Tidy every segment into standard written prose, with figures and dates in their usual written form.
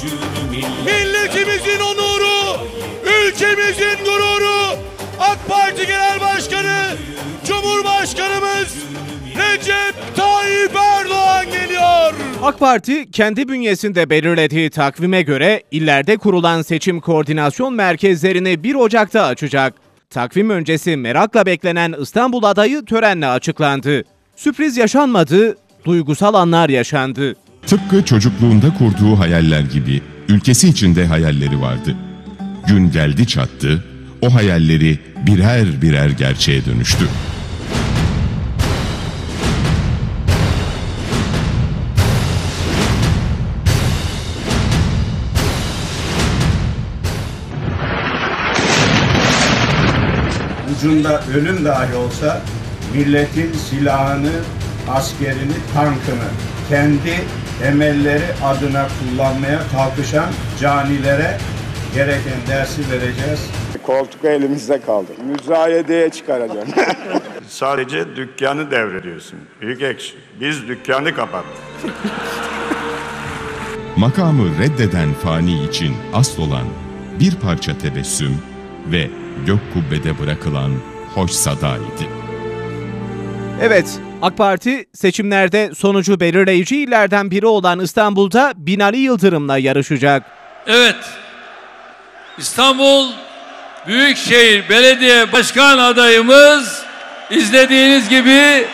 Milletimizin onuru, ülkemizin gururu, AK Parti Genel Başkanı, Cumhurbaşkanımız Recep Tayyip Erdoğan geliyor. AK Parti kendi bünyesinde belirlediği takvime göre illerde kurulan seçim koordinasyon merkezlerini 1 Ocak'ta açacak. Takvim öncesi merakla beklenen İstanbul adayı törenle açıklandı. Sürpriz yaşanmadı, duygusal anlar yaşandı. Tıpkı çocukluğunda kurduğu hayaller gibi ülkesi içinde hayalleri vardı. Gün geldi çattı, o hayalleri birer birer gerçeğe dönüştü. Ucunda ölüm dahi olsa milletin silahını, askerini, tankını kendi emelleri adına kullanmaya kalkışan canilere gereken dersi vereceğiz. Koltuk elimizde kaldı. Müzayedeye çıkaracağım. Sadece dükkanı devrediyorsun. Büyük ekşi. Biz dükkanı kapattık. Makamı reddeden fani için asıl olan bir parça tebessüm ve gök kubbede bırakılan hoş sada idi. Evet, AK Parti seçimlerde sonucu belirleyici illerden biri olan İstanbul'da Binali Yıldırım'la yarışacak. Evet, İstanbul Büyükşehir Belediye Başkan adayımız izlediğiniz gibi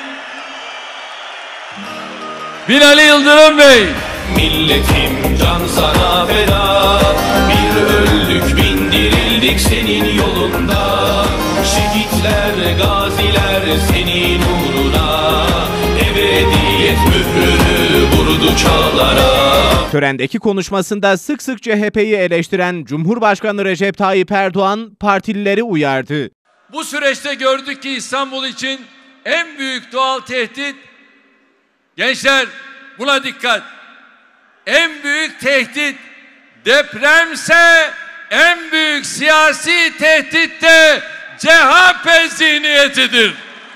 Binali Yıldırım Bey. Milletim can sana feda, bir öldük bin dirildik senin yolunda. Şehitler, gaziler senin uğruna, ebediyet mührünü vurdu çağlara. Törendeki konuşmasında sık sık CHP'yi eleştiren Cumhurbaşkanı Recep Tayyip Erdoğan partilileri uyardı. Bu süreçte gördük ki İstanbul için en büyük doğal tehdit, gençler buna dikkat, en büyük tehdit depremse en büyük siyasi tehdit de CHP zihniyetidir.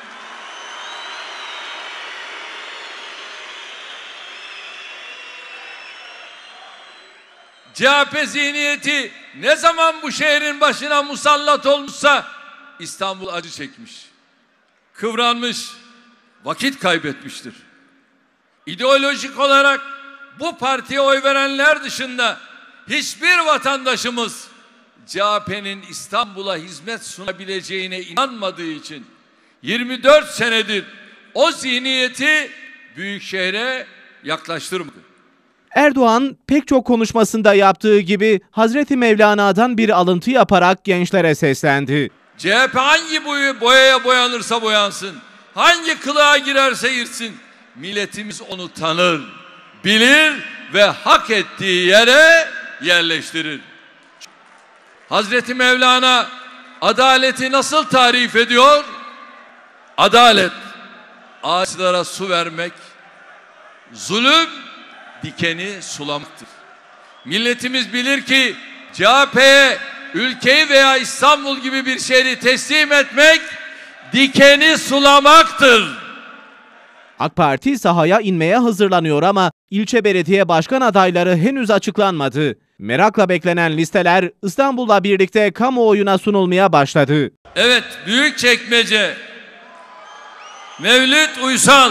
CHP zihniyeti ne zaman bu şehrin başına musallat olmuşsa İstanbul acı çekmiş, kıvranmış, vakit kaybetmiştir. İdeolojik olarak bu partiye oy verenler dışında hiçbir vatandaşımız CHP'nin İstanbul'a hizmet sunabileceğine inanmadığı için 24 senedir o zihniyeti büyükşehre yaklaştırmadı. Erdoğan pek çok konuşmasında yaptığı gibi Hazreti Mevlana'dan bir alıntı yaparak gençlere seslendi. CHP hangi boyaya boyanırsa boyansın, hangi kılığa girerse girsin, milletimiz onu tanır, bilir ve hak ettiği yere yerleştirir. Hazreti Mevlana adaleti nasıl tarif ediyor? Adalet, ağaçlara su vermek, zulüm, dikeni sulamaktır. Milletimiz bilir ki CHP'ye ülkeyi veya İstanbul gibi bir şehri teslim etmek, dikeni sulamaktır. AK Parti sahaya inmeye hazırlanıyor ama ilçe belediye başkan adayları henüz açıklanmadı. Merakla beklenen listeler İstanbul'la birlikte kamuoyuna sunulmaya başladı. Evet, Büyükçekmece, Mevlüt Uysal,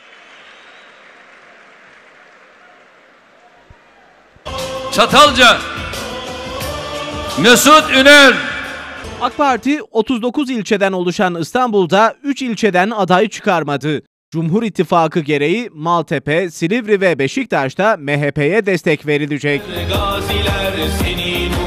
Çatalca, Mesut Üner. AK Parti 39 ilçeden oluşan İstanbul'da 3 ilçeden aday çıkarmadı. Cumhur İttifakı gereği Maltepe, Silivri ve Beşiktaş'ta MHP'ye destek verilecek. Gaziler senin